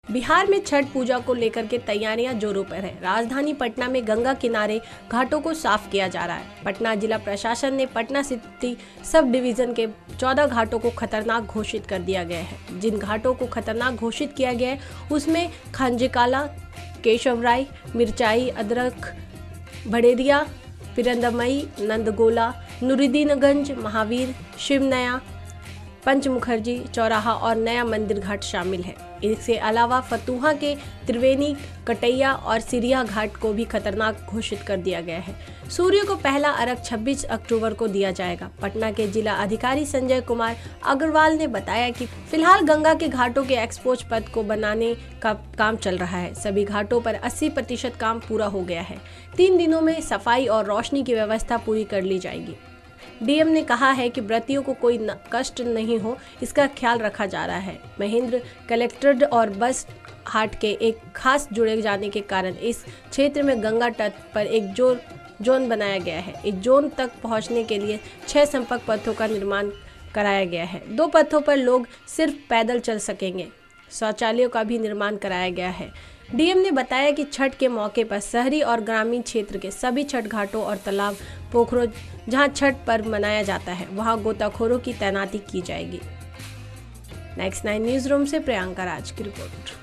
बिहार में छठ पूजा को लेकर के तैयारियां जोरों पर है। राजधानी पटना में गंगा किनारे घाटों को साफ किया जा रहा है। पटना जिला प्रशासन ने पटना सिटी सब डिवीजन के 14 घाटों को खतरनाक घोषित कर दिया गया है। जिन घाटों को खतरनाक घोषित किया गया है उसमें खांजेकाला, केशवराय, मिर्चाई, अदरक, भड़ेरिया, पिरंदमई, नंदगोला, नुरुद्दीनगंज, महावीर, शिवनया, पंच मुखर्जी चौराहा और नया मंदिर घाट शामिल है। इसके अलावा फतुहा के त्रिवेणी, कटैया और सिरिया घाट को भी खतरनाक घोषित कर दिया गया है। सूर्य को पहला अर्घ 26 अक्टूबर को दिया जाएगा। पटना के जिला अधिकारी संजय कुमार अग्रवाल ने बताया कि फिलहाल गंगा के घाटों के एक्सपोज पथ को बनाने का काम चल रहा है। सभी घाटों पर 80% काम पूरा हो गया है। 3 दिनों में सफाई और रोशनी की व्यवस्था पूरी कर ली जाएगी। डीएम ने कहा है कि व्रतियों को कोई कष्ट नहीं हो, इसका ख्याल रखा जा रहा है। महेंद्र कलेक्ट्रेट और बस हाट के एक खास जुड़े जाने के कारण इस क्षेत्र में गंगा तट पर एक जोन बनाया गया है। इस जोन तक पहुंचने के लिए 6 संपर्क पथों का निर्माण कराया गया है। 2 पथों पर लोग सिर्फ पैदल चल सकेंगे। शौचालयों का भी निर्माण कराया गया है। डीएम ने बताया कि छठ के मौके पर शहरी और ग्रामीण क्षेत्र के सभी छठ घाटों और तालाब, पोखरों जहां छठ पर्व मनाया जाता है वहां गोताखोरों की तैनाती की जाएगी। नेक्स्ट 9 न्यूज रूम से प्रियंका राज की रिपोर्ट।